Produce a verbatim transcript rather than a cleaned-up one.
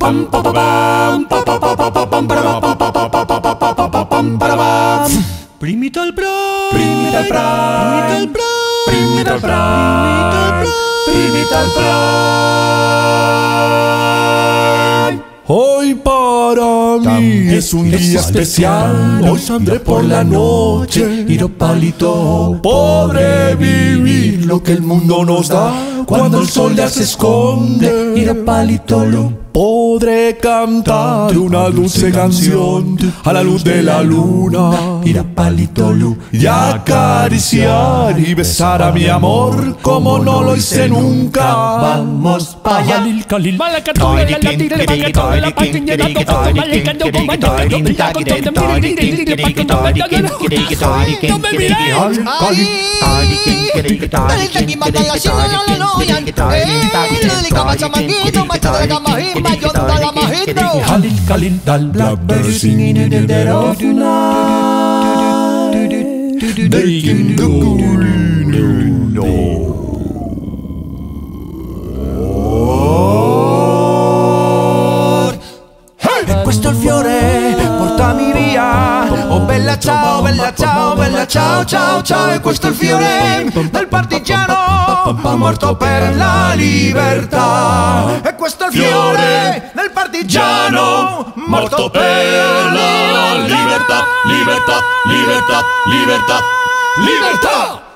Primital Pride, Primital Pride, Primital Pride, Primital Pride. Hoy para mí es un día especial. Hoy saldré por la noche, ir palito. Podré vivir lo que el mundo nos da. Cuando el sol ya se esconde, ir palito. Podré cantar una dulce canción a la luz de la luna, ir a Palito Lu, y acariciar y besar a mi amor como no lo hice nunca. Vamos pa' allá. Kalin, Kalin, dal blackbird singing in the dead of night. They can do no. Hey! E questo è il fiore, portami via. Oh bella ciao, bella ciao, bella ciao, ciao, ciao. E questo è il fiore del partigiano morto per la libertà. E questo è il fiore del partigiano morto per la libertà, libertà, libertà, libertà, libertà.